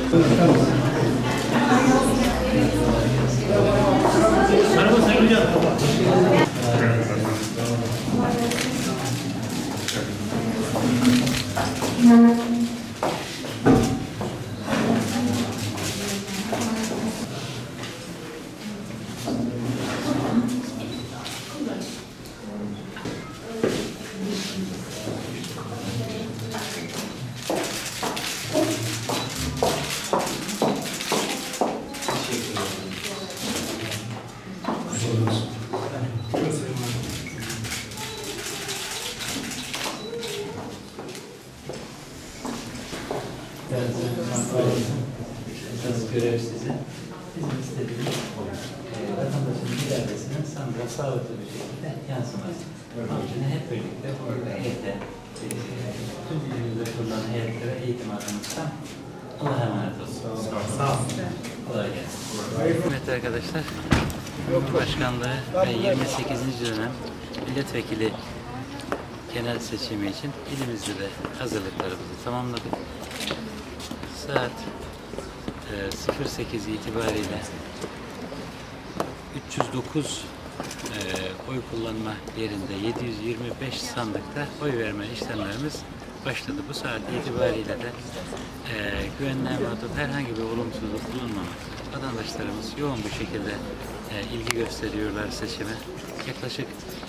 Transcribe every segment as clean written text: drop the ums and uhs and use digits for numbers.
Merhaba Sayın Hocam. Esas görev sizin. Bizim istediğimiz vatandaşın iradesinin sandığa sağlıklı bir şekilde yansıması. Onun için hep birlikte burada heyette, tüm ilimizde kurulan heyette ve eğitim adımızdan Allah'a emanet olsun. Sağ olun. Kolay gelsin. Kıymetli arkadaşlar, Cumhurbaşkanlığı ve 28. dönem milletvekili genel seçimi için ilimizde de hazırlıklarımızı tamamladık. Saat 08 itibariyle 309 oy kullanma yerinde 725 sandıkta oy verme işlemlerimiz başladı. Bu saat itibariyle de güvenliğe mağdur herhangi bir olumsuzluk bulunmamakta. Vatandaşlarımız yoğun bir şekilde ilgi gösteriyorlar seçime. Yaklaşık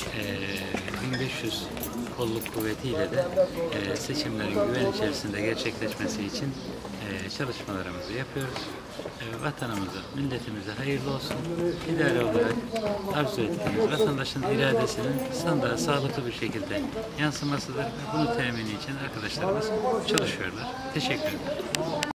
1500 kolluk kuvvetiyle de seçimlerin güven içerisinde gerçekleşmesi için çalışmalarımızı yapıyoruz. Vatanımıza, milletimize hayırlı olsun. İdare olarak arzu ettiğimiz vatandaşın iradesinin sandığa sağlıklı bir şekilde yansımasıdır. Bunu temini için arkadaşlarımız çalışıyorlar. Teşekkür ederim.